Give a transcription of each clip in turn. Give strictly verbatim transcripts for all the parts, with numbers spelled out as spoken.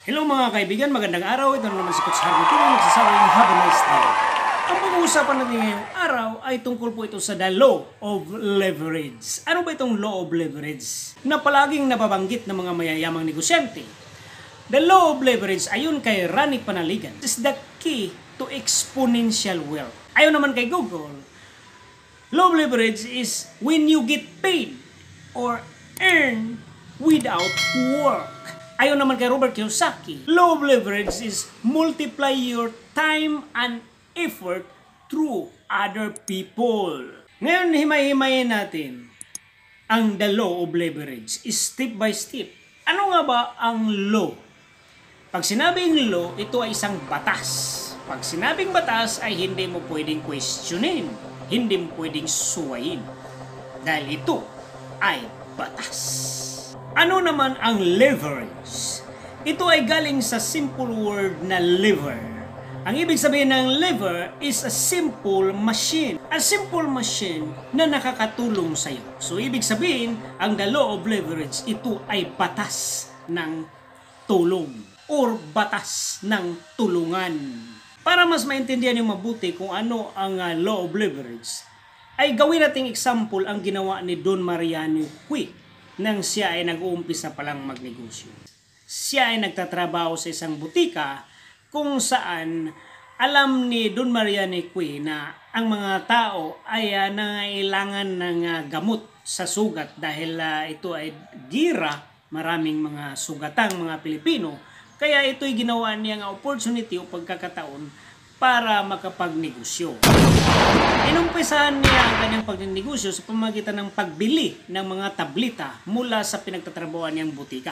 Hello mga kaibigan, magandang araw. Ito na naman si Coach Harvey Tino, nagsasabing have a nice day. Ang pag-uusapan natin ngayong araw ay tungkol po ito sa the law of leverage. Ano ba itong law of leverage na palaging nababanggit ng mga mayayamang negosyante? The law of leverage ayon kay Rani Panaligan is the key to exponential wealth. Ayon naman kay Google, law of leverage is when you get paid or earn without work. Ayon naman kay Robert Kiyosaki, law of leverage is multiply your time and effort through other people. Ngayon, himay-himayin natin ang the law of leverage is step by step. Ano nga ba ang law? Pag sinabing law, ito ay isang batas. Pag sinabing batas ay hindi mo pwedeng questionin, hindi mo pwedeng suwayin. Dahil ito ay batas. Ano naman ang leverage? Ito ay galing sa simple word na lever. Ang ibig sabihin ng lever is a simple machine. A simple machine na nakakatulong sa iyo. So ibig sabihin, ang the law of leverage, ito ay batas ng tulong or batas ng tulungan. Para mas maintindihan yung mabuti kung ano ang uh, law of leverage, ay gawin nating example ang ginawa ni Don Mariano Cui nang siya ay nag-uumpisa palang magnegosyo. Siya ay nagtatrabaho sa isang butika kung saan alam ni Don Mariano Cui na ang mga tao ay uh, nangailangan ng uh, gamot sa sugat dahil uh, ito ay gira, maraming mga sugatang mga Pilipino. Kaya ito'y ginawa niya ng opportunity o pagkakataon para makapagnegosyo. Inumpisahan niya ang kanyang pagnegosyo sa pamamagitan ng pagbili ng mga tablita mula sa pinagtatrabahuan niyang butika.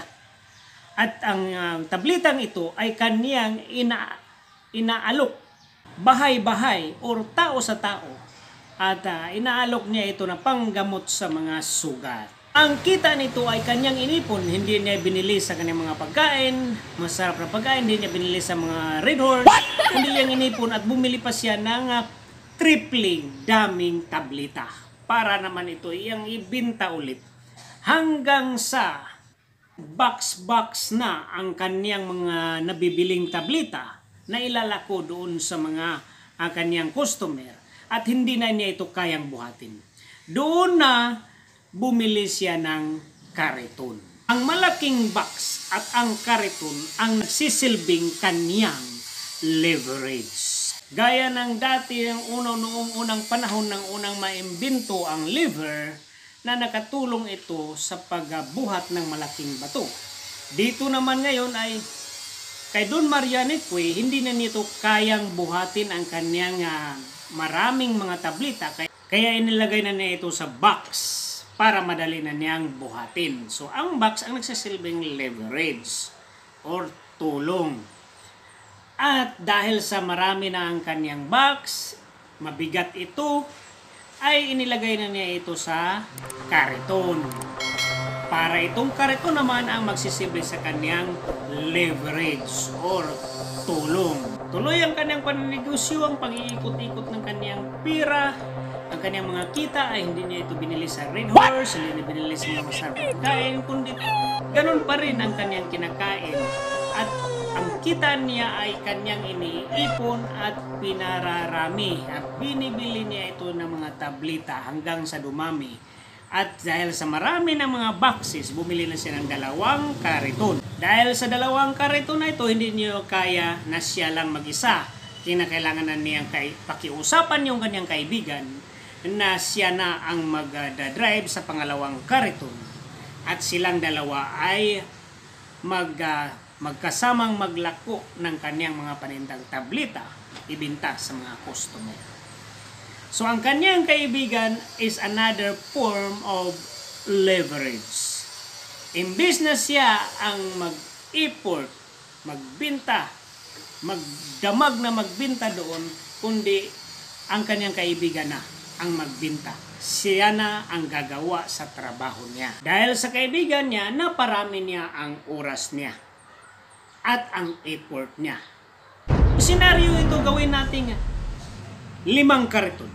At ang uh, tablitang ito ay kaniyang ina inaalok bahay-bahay or tao sa tao. At uh, inaalok niya ito na panggamot sa mga sugat. Ang kita nito ay kanyang inipon, hindi niya binili sa kanyang mga pagkain, masarap na pagkain, hindi niya binili sa mga Red Horse, hindi niya inipon at bumili pa siya ng uh, tripling daming tablita para naman ito iyang ibinta ulit hanggang sa box-box na ang kanyang mga nabibiling tablita na ilalako doon sa mga uh, kanyang customer at hindi na niya ito kayang buhatin. Doon na bumili siya ng kariton. Ang malaking box at ang kariton ang nagsisilbing kanyang leverage. Gaya ng dati ng uno noong unang panahon ng unang maimbento ang lever na nakatulong ito sa pagbuhat ng malaking bato. Dito naman ngayon ay kay Don Mariano Cui, hindi na nito kayang buhatin ang kanyang uh, maraming mga tablita. Kaya inilagay na niya ito sa box para madali na niyang buhatin. So, ang box ang nagsasilbing leverage or tulong. At dahil sa marami na ang kanyang box, mabigat ito, ay inilagay na niya ito sa kariton. Para itong kariton naman ang magsisilbi sa kanyang leverage or tulong. Tuloy ang kanyang paninegosyo, ang pag-iikot-ikot ng kanyang pira. Ang kanyang mga kita ay hindi niya ito binili sa Red Horse, hindi niya binili sa mga masarap na kain, kundi ganun pa rin ang kanyang kinakain. At ang kita niya ay kanyang iniipon at pinararami. At binibili niya ito ng mga tablita hanggang sa dumami. At dahil sa marami ng mga boxes, bumili na siya ng dalawang kariton. Dahil sa dalawang kariton na ito, hindi niya kaya na siya lang mag-isa. Kinakailangan na niyang kay, pakiusapan yung kanyang kaibigan na siya na ang mag-drive sa pangalawang kariton. At silang dalawa ay mag, uh, magkasamang maglako ng kanyang mga panindang tablita, ibinta sa mga customer. So ang kanyang kaibigan is another form of leverage. Imbis na siya ang mag-import, magbinta, magdamag na magbinta doon, kundi ang kanyang kaibigan na ang magbinta. Siya na ang gagawa sa trabaho niya. Dahil sa kaibigan niya, naparami niya ang oras niya at ang effort niya. Senaryo ito gawin natin limang kariton.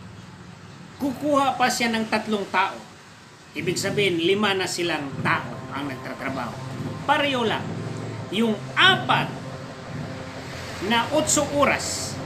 Kukuha pa siya ng tatlong tao. Ibig sabihin, lima na silang tao ang nagtatrabaho. Pareho lang. yung apat na otso oras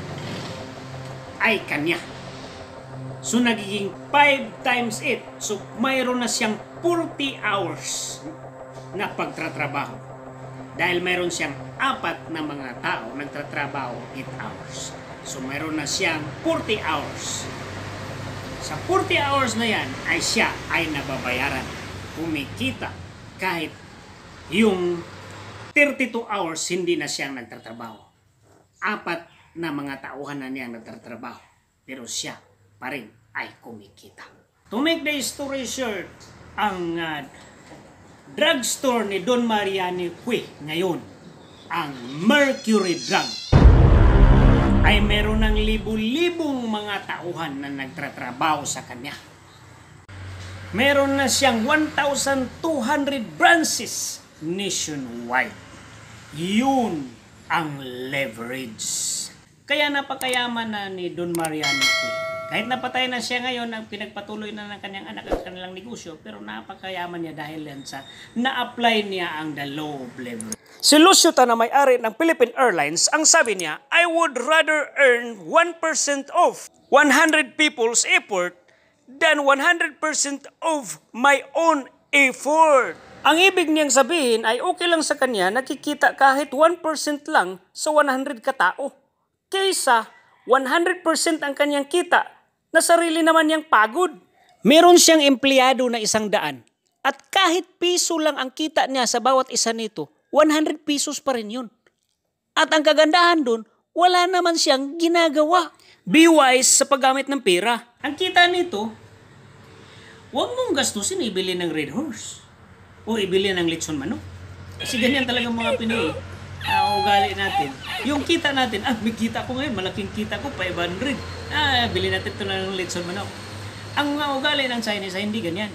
ay kanya. So nagiging five times it. So mayroon na siyang forty hours na pagtatrabaho. Dahil mayroon siyang apat na mga tao nagtatrabaho eight hours. So mayroon na siyang forty hours. Sa forty hours na yan ay siya ay nababayaran. Kumikita kahit yung thirty-two hours hindi na siyang nagtatrabaho. Apat na mga tauhan na niyang nagtatrabaho. Pero siya pa rin ay kumikita. To make the story short, ang uh, drugstore ni Don Mariano Cue ngayon, ang Mercury Drug, ay meron ng libu-libong mga tauhan na nagtatrabaho sa kanya. Meron na siyang one thousand two hundred branches nationwide. Yun ang leverage. Kaya napakayaman na ni Don Mariano Cue. Kahit napatay na siya ngayon, ang pinagpatuloy na ng kanyang anak ang kanilang negosyo, pero napakayaman niya dahil yan sa na-apply niya ang the law of leverage. Si Lucio na may-ari ng Philippine Airlines, ang sabi niya, I would rather earn one percent of one hundred people's effort than one hundred percent of my own effort. Ang ibig niyang sabihin ay okay lang sa kanya nakikita kahit one percent lang sa one hundred katao. Kaysa one hundred percent ang kanyang kita na sarili naman niyang pagod. Meron siyang empleyado na isang daan at kahit piso lang ang kita niya sa bawat isa nito, one hundred pesos pa rin yun. At ang kagandahan dun, wala naman siyang ginagawa. Be wise sa paggamit ng pera. Ang kita nito, huwag mong gastusin ibili ng Red Horse o ibili ng lechon manok. Kasi ganyan talaga mga Pinoy. Uh, ugali natin. Yung kita natin, ah, may kita ko ngayon, malaking kita ko, five hundred. Ah, bili natin ito ng lechon manok. Ang mga ugali ng Chinese ay hindi ganyan.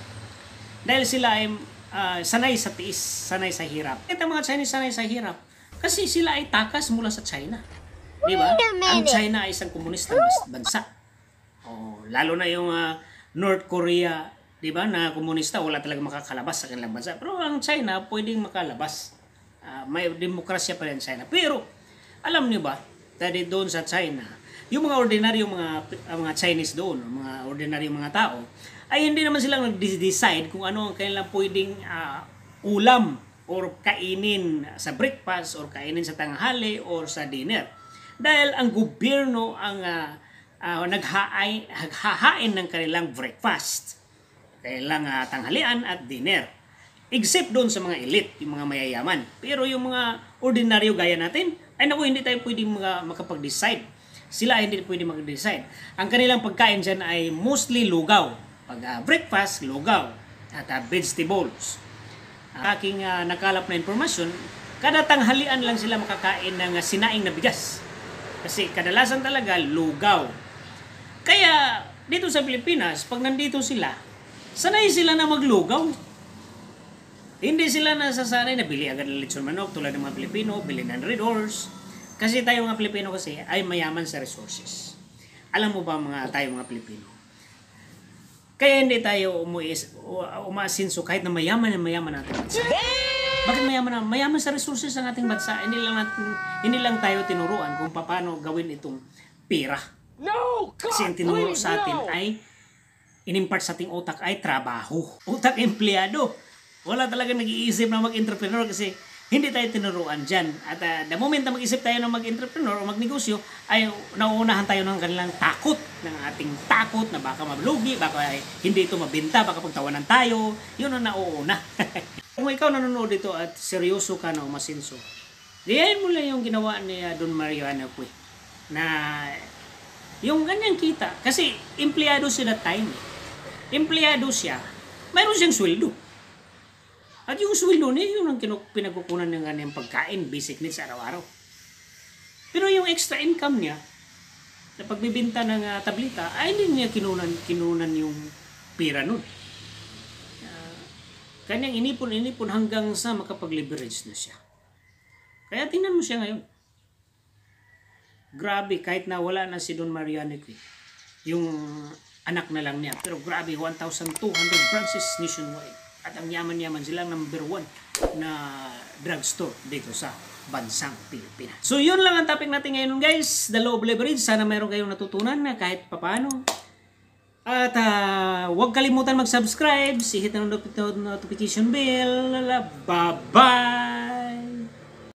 Dahil sila ay uh, sanay sa tiis, sanay sa hirap. Ito mga Chinese sanay sa hirap. Kasi sila ay takas mula sa China. Di ba? Ang China ay isang komunistang bansa. Oh, lalo na yung uh, North Korea, di ba, na komunista, wala talaga makakalabas sa kanilang bansa. Pero ang China, pwedeng makalabas. Uh, may demokrasya pa rin China. Pero, alam niyo ba, dahil doon sa China, yung mga ordinaryong mga, uh, mga Chinese doon, mga ordinaryong mga tao, ay hindi naman silang nag-decide kung ano ang kanilang pwedeng uh, ulam or kainin sa breakfast or kainin sa tanghali or sa dinner. Dahil ang gobyerno ang uh, uh, naghahain, naghahain ng kanilang breakfast, kanilang uh, tanghalian at dinner. Except doon sa mga elite, yung mga mayayaman. Pero yung mga ordinaryo gaya natin, ay naku, hindi tayo pwedeng mga, makapag-decide. Sila ay hindi pwedeng mag-decide. Ang kanilang pagkain dyan ay mostly lugaw. Pag uh, breakfast, lugaw. At uh, vegetables. Uh, aking uh, nakalap na informasyon, kada tanghalian lang sila makakain ng uh, sinaing na bigas. Kasi kadalasan talaga lugaw. Kaya dito sa Pilipinas, pag nandito sila, sanay sila na maglugaw. Hindi sila nasasanay na bili agad ng lechon manok tulad ng mga Pilipino, bili ng Red Horse. Kasi tayo mga Pilipino kasi ay mayaman sa resources. Alam mo ba mga tayo mga Pilipino? Kaya hindi tayo umuis, umasinso kahit na mayaman na mayaman natin bansa. Bakit mayaman na? Mayaman sa resources ng ating bansa. Hindi lang, natin, hindi lang tayo tinuruan kung paano gawin itong pera. No, God, kasi ang tinuro please, sa atin no. ay inimpart sa ating utak ay trabaho. Utak empleyado. Wala talaga nag-iisip na mag-entrepreneur kasi hindi tayo tinuruan dyan. At uh, the moment na mag-isip tayo ng mag-entrepreneur o magnegosyo, ay nauunahan tayo ng kanilang takot, ng ating takot na baka mablugi, baka ay, hindi ito mabenta, baka pagtawanan tayo. Yun ang nauuna. Kung ikaw nanonood dito at seryoso ka na umasinso, gayahin mo lang yung ginawa ni uh, Don Mariano Cue na yung ganyang kita. Kasi empleyado siya that time. Empleyado siya, mayroon siyang sweldo. At yung sweldo niya, yun ang pinagkukunan ng kanyang pagkain, basic needs araw-araw. Pero yung extra income niya, na pagbibinta ng uh, tablita, ay hindi niya kinunan, kinunan yung pera nun. Uh, kanyang inipon-inipon hanggang sa makapag-leverage na siya. Kaya tingnan mo siya ngayon. Grabe, kahit na wala na si Don Mariano Cue, yung anak na lang niya. Pero grabe, one thousand two hundred branches nationwide. At ang yaman-yaman, silang number one na drugstore dito sa bansang Pilipinas. So yun lang ang topic natin ngayon guys, the law of leverage. Sana mayroon kayong natutunan na kahit papaano. At uh, huwag kalimutan mag-subscribe, hit ang notification bell. Bye-bye!